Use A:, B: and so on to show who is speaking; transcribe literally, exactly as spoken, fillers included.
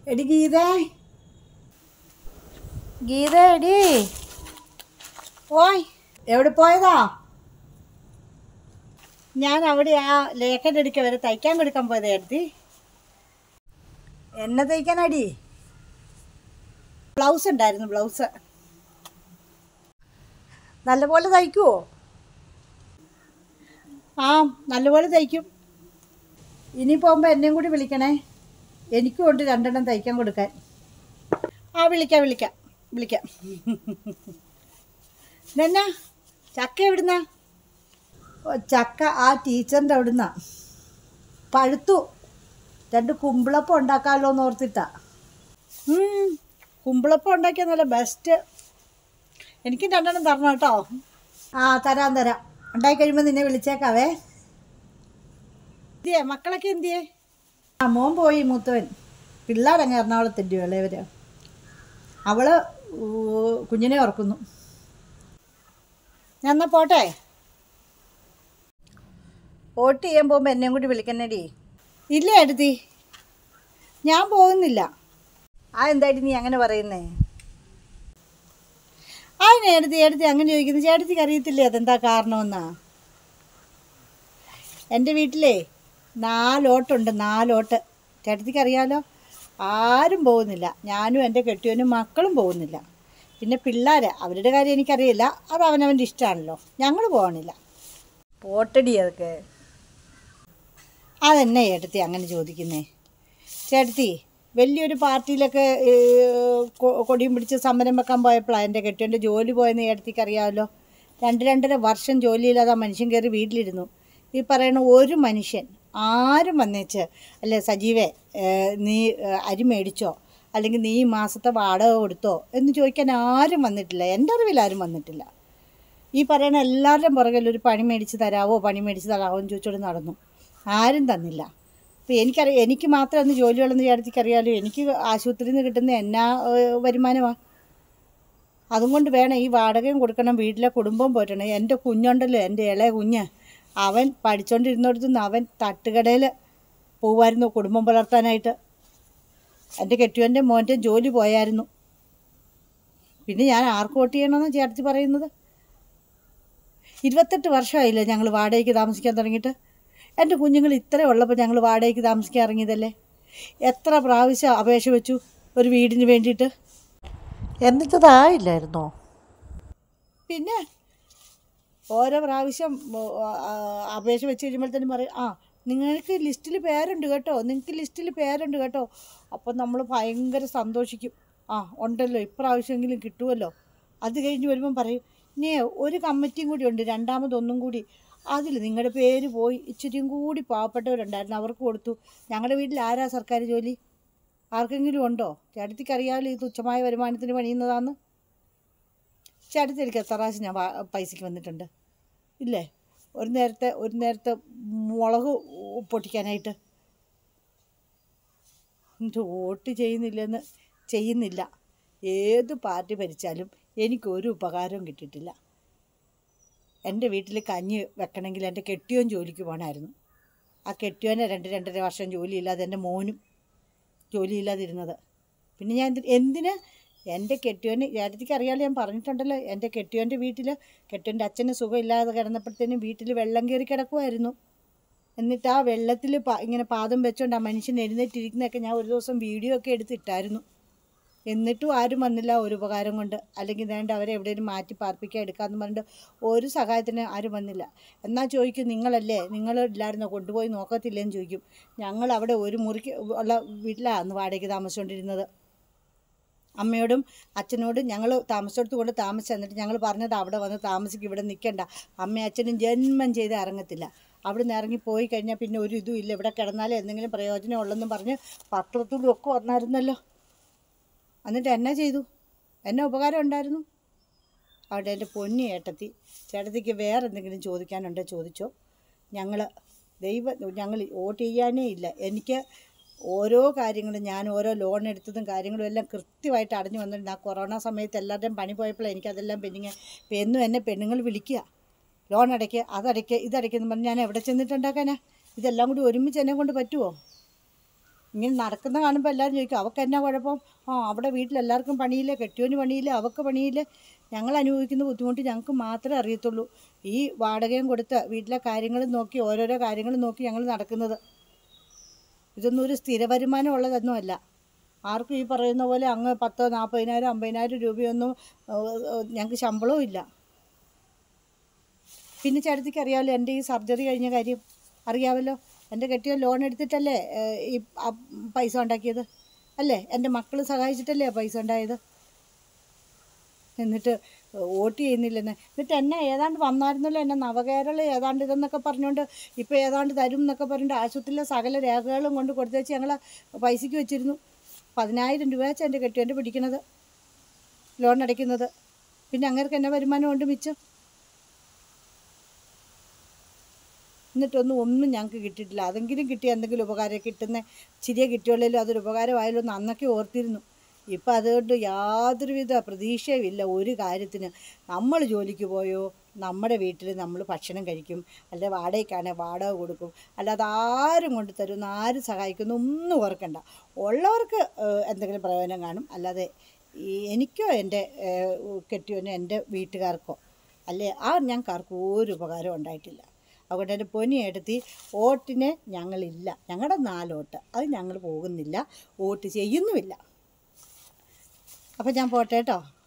A: എടി ഗീത, ഗീത എടി ഓയ്, എവിടെ പോയതാ? ഞാൻ അവിടെ ആ ലേഖൻ്റെ അടുക്ക വരെ തയ്ക്കാൻ കൊടുക്കാൻ പോയതാ. എടുത്തി എന്നെ തയ്ക്കാനടി ബ്ലൗസ് ഉണ്ടായിരുന്നു. ബ്ലൗസ് നല്ലപോലെ തയ്ക്കുമോ? ആ, നല്ലപോലെ തയ്ക്കും. ഇനി പോകുമ്പോൾ എന്നെയും കൂടി വിളിക്കണേ. എനിക്കും ഉണ്ട് രണ്ടെണ്ണം തയ്ക്കാൻ കൊടുക്കാൻ. ആ, വിളിക്കാം വിളിക്കാം വിളിക്കാം. എന്നാ ചക്ക എവിടുന്നാ? ചക്ക ആ ടീച്ചറിൻ്റെ അവിടുന്നാ. പഴുത്തു. രണ്ട് കുമ്പിളപ്പം ഉണ്ടാക്കാമല്ലോ എന്ന് ഓർത്തിട്ടാ. കുമ്പിളപ്പം ഉണ്ടാക്കിയാൽ നല്ല ബെസ്റ്റ്. എനിക്കും രണ്ടെണ്ണം തരണം കേട്ടോ. ആ, തരാം തരാം. ഉണ്ടാക്കി കഴിയുമ്പോൾ നിന്നെ വിളിച്ചേക്കാവേ. എന്തിയേ മക്കളൊക്കെ എന്തിയേ? ആ, മോൻ പോയി മൂത്തവൻ. പിള്ളേരങ്ങ് എറണാകുളത്തിൻ്റെ ഇളയവർ. അവള് കുഞ്ഞിനെ ഓർക്കുന്നു. ഞാൻ എന്നാൽ പോട്ടെ. വോട്ട് ചെയ്യാൻ പോകുമ്പോൾ എന്നെയും കൂടി വിളിക്കണേടി. ഇല്ല എടുത്തി, ഞാൻ പോകുന്നില്ല. ആ, എന്തായിട്ട് നീ അങ്ങനെ പറയുന്നേ? അതിനെ എടുത്തി എടുത്തി അങ്ങനെ ചോദിക്കുന്നത്? ചേട്ടത്തിക്ക് അറിയത്തില്ലേ അതെന്താ കാരണമെന്നാ? എൻ്റെ വീട്ടിലേ നാലോട്ടുണ്ട്. നാലോട്ട് ചേട്ടത്തിക്ക് അറിയാമല്ലോ. ആരും പോകുന്നില്ല. ഞാനും എൻ്റെ കെട്ടിയവനും മക്കളും പോകുന്നില്ല. പിന്നെ പിള്ളേർ, അവരുടെ കാര്യം എനിക്കറിയില്ല. അത് അവനവൻ്റെ ഇഷ്ടമാണല്ലോ. ഞങ്ങൾ പോകണില്ല. പോട്ടടി അതൊക്കെ. അതെന്നെ ചേട്ടത്തി അങ്ങനെ ചോദിക്കുന്നേ? ചേട്ടത്തി വലിയൊരു പാർട്ടിയിലൊക്കെ കൊടിയും പിടിച്ച് സമരം വെക്കാൻ പോയപ്പോഴാണ് എൻ്റെ കെട്ടിയവൻ്റെ ജോലി പോയെന്ന് ചേട്ടത്തിക്ക് അറിയാമല്ലോ. രണ്ട് രണ്ടര വർഷം ജോലിയില്ലാതെ ആ മനുഷ്യൻ കയറി വീട്ടിലിരുന്നു. ഈ പറയുന്ന ഒരു മനുഷ്യൻ ആരും വന്നേച്ച് അല്ലേ സജീവേ നീ അരി മേടിച്ചോ, അല്ലെങ്കിൽ നീ ഈ മാസത്തെ വാടക കൊടുത്തോ എന്ന് ചോദിക്കാൻ ആരും വന്നിട്ടില്ല. എൻ്റെ അറിവിൽ ആരും വന്നിട്ടില്ല. ഈ പറയുന്ന എല്ലാവരുടെയും പുറകിൽ ഒരു പണി മേടിച്ച് തരാവോ പണി മേടിച്ച് തരാവോ എന്ന് ചോദിച്ചോണ്ട് നടന്നു. ആരും തന്നില്ല. അപ്പോൾ എനിക്കറിയാം, എനിക്ക് മാത്രം അന്ന് ജോലിയുള്ളെന്ന് ചേട്ടത്തിക്ക് അറിയാമല്ലോ. എനിക്ക് ആശുപത്രിയിൽ നിന്ന് കിട്ടുന്ന എന്നാ വരുമാനമാണ്. അതുകൊണ്ട് വേണം ഈ വാടകയും കൊടുക്കണം, വീട്ടിലെ കുടുംബം പോറ്റണം. എൻ്റെ കുഞ്ഞുണ്ടല്ലോ, എൻ്റെ ഇളയ കുഞ്ഞ്, അവൻ പഠിച്ചുകൊണ്ടിരുന്നിടത്തുനിന്ന് അവൻ തട്ടുകടയിൽ പോകുമായിരുന്നു കുടുംബം പുലർത്താനായിട്ട്. എൻ്റെ കെട്ടിയവൻ്റെ മോൻ്റെ ജോലി പോയായിരുന്നു. പിന്നെ ഞാൻ ആർക്ക് വോട്ട് ചെയ്യണമെന്നാണ് ചേട്ടത്തി പറയുന്നത്? ഇരുപത്തെട്ട് വർഷമായില്ലേ ഞങ്ങൾ വാടകയ്ക്ക് താമസിക്കാൻ തുടങ്ങിയിട്ട്. എൻ്റെ കുഞ്ഞുങ്ങൾ ഇത്ര ഉള്ളപ്പോൾ ഞങ്ങൾ വാടകയ്ക്ക് താമസിക്കാൻ ഇറങ്ങിയതല്ലേ. എത്ര പ്രാവശ്യം അപേക്ഷ വെച്ചു ഒരു വീടിന് വേണ്ടിയിട്ട്. എന്നിട്ടതായില്ലായിരുന്നോ? പിന്നെ ഓരോ പ്രാവശ്യം അപേക്ഷ വെച്ച് കഴിയുമ്പോഴത്തേനും പറയും, ആ നിങ്ങൾക്ക് ലിസ്റ്റിൽ പേരുണ്ട് കേട്ടോ, നിങ്ങൾക്ക് ലിസ്റ്റിൽ പേരുണ്ട് കേട്ടോ. അപ്പം നമ്മൾ ഭയങ്കര സന്തോഷിക്കും. ആ ഉണ്ടല്ലോ, ഇപ്രാവശ്യമെങ്കിലും കിട്ടുമല്ലോ. അത് കഴിഞ്ഞ് വരുമ്പം പറയും, ഇനി ഒരു കമ്മിറ്റിയും കൂടി ഉണ്ട്, രണ്ടാമതൊന്നും കൂടി, അതിൽ നിങ്ങളുടെ പേര് പോയി. ഇച്ചിരിയും കൂടി പാവപ്പെട്ടവരുണ്ടായിരുന്നു, അവർക്ക് കൊടുത്തു. ഞങ്ങളുടെ വീട്ടിൽ ആരാ സർക്കാർ ജോലി? ആർക്കെങ്കിലും ഉണ്ടോ? ചേട്ടത്തിക്കറിയാമല്ലോ ഈ തുച്ഛമായ വരുമാനത്തിന് പണിയുന്നതാന്ന്. ചേട്ടത്തി എനിക്ക് എത്ര പ്രാവശ്യം ഞാൻ പൈസയ്ക്ക് വന്നിട്ടുണ്ട് ഇല്ലേ? ഒരു നേരത്തെ ഒരു നേരത്തെ മുളക് പൊട്ടിക്കാനായിട്ട്. വോട്ട് ചെയ്യുന്നില്ലെന്ന് ചെയ്യുന്നില്ല. ഏത് പാർട്ടി ഭരിച്ചാലും എനിക്കൊരു ഉപകാരവും കിട്ടിയിട്ടില്ല. എൻ്റെ വീട്ടിൽ കഞ്ഞി വെക്കണമെങ്കിൽ എൻ്റെ കെട്ടിയോൻ ജോലിക്ക് പോകണമായിരുന്നു. ആ കെട്ടിയോനെ രണ്ട് രണ്ടര വർഷം ജോലിയില്ലാതെ എൻ്റെ മോനും ജോലിയില്ലാതിരുന്നത്. പിന്നെ ഞാൻ എന്തിന് എൻ്റെ കെട്ടിയോന്, ചേട്ടത്തിക്ക് അറിയാമല്ലോ, ഞാൻ പറഞ്ഞിട്ടുണ്ടല്ലോ, എൻ്റെ കെട്ടിയോൻ്റെ വീട്ടിൽ കെട്ടിയോൻ്റെ അച്ഛന് സുഖമില്ലാതെ കിടന്നപ്പോഴത്തേനും വീട്ടിൽ വെള്ളം കയറി കിടക്കുമായിരുന്നു. എന്നിട്ട് ആ വെള്ളത്തിൽ ഇങ്ങനെ പാദം വെച്ചുകൊണ്ട് ആ മനുഷ്യൻ എഴുന്നേറ്റിരിക്കുന്നതൊക്കെ ഞാൻ ഒരു ദിവസം വീഡിയോ ഒക്കെ എടുത്തിട്ടായിരുന്നു. എന്നിട്ടും ആരും വന്നില്ല ഒരു ഉപകാരം കൊണ്ട്. അല്ലെങ്കിൽ വേണ്ട അവരെ എവിടെയെങ്കിലും മാറ്റി പാർപ്പിക്കാൻ എടുക്കാമെന്ന് പറഞ്ഞിട്ട് ഒരു സഹായത്തിന് ആരും വന്നില്ല. എന്നാൽ ചോദിക്കും, നിങ്ങളല്ലേ, നിങ്ങൾ ഇല്ലായിരുന്നോ, കൊണ്ടുപോയി നോക്കത്തില്ലേന്ന് ചോദിക്കും. ഞങ്ങൾ അവിടെ ഒരു മുറിക്ക് ഉള്ള വീട്ടിലാണ് അന്ന് വാടകയ്ക്ക് താമസിച്ചുകൊണ്ടിരുന്നത്. അമ്മയോടും അച്ഛനോടും ഞങ്ങൾ താമസിച്ചെടുത്ത് കൊണ്ട് താമസിച്ചു. എന്നിട്ട് ഞങ്ങൾ പറഞ്ഞത് അവിടെ വന്ന് താമസിക്കും, ഇവിടെ നിൽക്കണ്ട. അമ്മയും അച്ഛനും ജന്മം ചെയ്ത് ഇറങ്ങത്തില്ല. അവിടെ നിന്ന് ഇറങ്ങി പോയി കഴിഞ്ഞാൽ പിന്നെ ഒരു ഇതും ഇല്ല, ഇവിടെ കിടന്നാലേ എന്തെങ്കിലും പ്രയോജനം ഉള്ളെന്നും പറഞ്ഞ് പത്രത്തിലും ഒക്കെ വന്നായിരുന്നല്ലോ. എന്നിട്ട് എന്നാ ചെയ്തു? എന്നാ ഉപകാരം ഉണ്ടായിരുന്നു? അവിടെ എൻ്റെ പൊന്നി ഏട്ടത്തി, ചേട്ടത്തിക്ക് വേറെ എന്തെങ്കിലും ചോദിക്കാനുണ്ടോ ചോദിച്ചോ. ഞങ്ങൾ ദൈവം ഞങ്ങൾ വോട്ട് ചെയ്യാനേ ഇല്ല. എനിക്ക് ഓരോ കാര്യങ്ങളും, ഞാൻ ഓരോ ലോൺ എടുത്തതും കാര്യങ്ങളും എല്ലാം കൃത്യമായിട്ട് അടഞ്ഞു വന്നിട്ടുണ്ട്. ആ കൊറോണ സമയത്ത് എല്ലാവരുടെയും പണി പോയപ്പോഴാണ് എനിക്കതെല്ലാം പെൻഡിങ്. ഇപ്പം എന്നും എന്നെ പെണ്ണുങ്ങൾ വിളിക്കുക, ലോൺ അടയ്ക്കുക, അതടയ്ക്കുക, ഇതടയ്ക്കുമെന്ന് പറഞ്ഞ് ഞാൻ എവിടെ ചെന്നിട്ടുണ്ടാക്കാനാ? ഇതെല്ലാം കൂടി ഒരുമിച്ച് എന്നെ കൊണ്ട് പറ്റുമോ? ഇങ്ങനെ നടക്കുന്ന കാണുമ്പോൾ എല്ലാവരും ചോദിക്കും അവൾക്ക് എന്നാ കുഴപ്പം? ആ അവിടെ വീട്ടിലെല്ലാവർക്കും പണിയില്ലേ, കെട്ടിയോന് പണിയില്ലേ, അവൾക്ക് പണിയില്ലേ. ഞങ്ങൾ അനുഭവിക്കുന്ന ബുദ്ധിമുട്ട് ഞങ്ങൾക്ക് മാത്രമേ അറിയത്തുള്ളൂ. ഈ വാടകയും കൊടുത്ത് വീട്ടിലെ കാര്യങ്ങളും നോക്കി ഓരോരോ കാര്യങ്ങളും നോക്കി ഞങ്ങൾ നടക്കുന്നത്. ഇതൊന്നും ഒരു സ്ഥിര വരുമാനം ഉള്ളതൊന്നുമല്ല. ആർക്കും ഈ പറയുന്ന പോലെ അങ്ങ് പത്തോ നാൽപ്പതിനായിരം അമ്പതിനായിരം രൂപയൊന്നും ഞങ്ങൾക്ക് ശമ്പളവും ഇല്ല. പിന്നെ ചേട്ടത്തിക്ക് അറിയാമല്ലോ എൻ്റെ ഈ സർജറി കഴിഞ്ഞ കാര്യം അറിയാമല്ലോ. എൻ്റെ കെട്ടിയോ ലോൺ എടുത്തിട്ടല്ലേ ഈ പൈസ ഉണ്ടാക്കിയത് അല്ലേ? എൻ്റെ മക്കൾ സഹായിച്ചിട്ടല്ലേ ആ പൈസ ഉണ്ടായത്. എന്നിട്ട് വോട്ട് ചെയ്യുന്നില്ലെന്ന്. എന്നിട്ട് എന്നെ ഏതാണ്ട് വന്നായിരുന്നല്ലോ, എന്നെ നവകേരള ഏതാണ്ട് ഇതെന്നൊക്കെ പറഞ്ഞുകൊണ്ട് ഇപ്പോൾ ഏതാണ്ട് തരും എന്നൊക്കെ പറഞ്ഞിട്ട് ആശുപത്രിയിലെ സകല രേഖകളും കൊണ്ട് കൊടുത്തേച്ച് ഞങ്ങൾ പൈസയ്ക്ക് വെച്ചിരുന്നു. പതിനായിരം രൂപ വെച്ചാൽ എൻ്റെ കെട്ടിയോൻ്റെ പിടിക്കണത്, ലോൺ അടയ്ക്കുന്നത്. പിന്നെ അങ്ങേർക്ക് എന്നെ വരുമാനം കൊണ്ട് മിച്ചം. എന്നിട്ടൊന്നും ഒന്നും ഞങ്ങൾക്ക് കിട്ടിയിട്ടില്ല. അതെങ്കിലും കിട്ടിയ എന്തെങ്കിലും ഉപകാരം കിട്ടുന്ന ചിരിയെ കിട്ടിയുള്ളല്ലോ, അതൊരു ഉപകാരമായാലോ എന്ന് അന്നൊക്കെ ഓർത്തിരുന്നു. ഇപ്പം അതുകൊണ്ട് യാതൊരുവിധ പ്രതീക്ഷയും ഇല്ല ഒരു കാര്യത്തിന്. നമ്മൾ ജോലിക്ക് പോയോ നമ്മുടെ വീട്ടിൽ നമ്മൾ ഭക്ഷണം കഴിക്കും, അല്ലെ വാടകയ്ക്കാണെങ്കിൽ വാടക കൊടുക്കും, അല്ലാതെ ആരും കൊണ്ട് തരുമെന്ന് ആരും സഹായിക്കുന്നു ഒന്നും ഓർക്കണ്ട. ഉള്ളവർക്ക് എന്തെങ്കിലും പ്രയോജനം കാണും, അല്ലാതെ എനിക്കോ എൻ്റെ കെട്ടിയോനോ എൻ്റെ വീട്ടുകാർക്കോ അല്ലേ ആ ഞങ്ങൾക്കാർക്കും ഒരു ഉപകാരം ഉണ്ടായിട്ടില്ല. അതുകൊണ്ട് എൻ്റെ പൊന്നി എടുത്തി വോട്ടിന് ഞങ്ങളില്ല. ഞങ്ങളുടെ നാലോട്ട് അത് ഞങ്ങൾ പോകുന്നില്ല, വോട്ട് ചെയ്യുന്നുമില്ല. അപ്പം ഞാൻ പോട്ടെ കേട്ടോ.